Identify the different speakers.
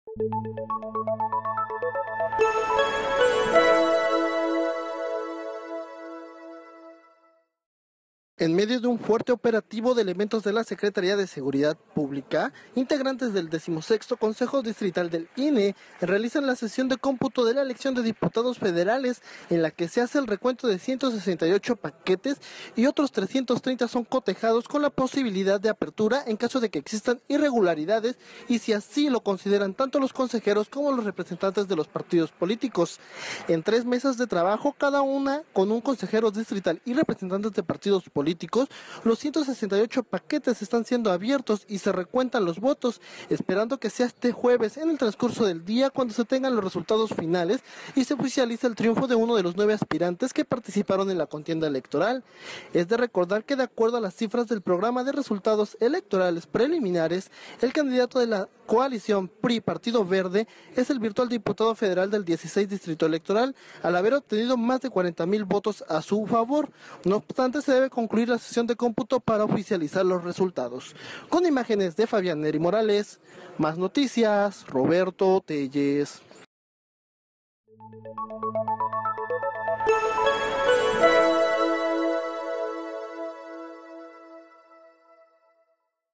Speaker 1: En medio de un fuerte operativo de elementos de la Secretaría de Seguridad Pública, integrantes del 16º Consejo Distrital del INE realizan la sesión de cómputo de la elección de diputados federales, en la que se hace el recuento de 168 paquetes y otros 330 son cotejados con la posibilidad de apertura en caso de que existan irregularidades y si así lo consideran tanto los consejeros como los representantes de los partidos políticos. En 3 mesas de trabajo, cada una con un consejero distrital y representantes de partidos políticos, los 168 paquetes están siendo abiertos y se recuentan los votos, esperando que sea este jueves en el transcurso del día cuando se tengan los resultados finales y se oficialice el triunfo de uno de los 9 aspirantes que participaron en la contienda electoral. Es de recordar que de acuerdo a las cifras del programa de resultados electorales preliminares, el candidato de la coalición PRI Partido Verde es el virtual diputado federal del 16 Distrito Electoral, al haber obtenido más de 40,000 votos a su favor. No obstante, se debe concluir la sesión de cómputo para oficializar los resultados. Con imágenes de Fabián Neri Morales, Más Noticias, Roberto Telles.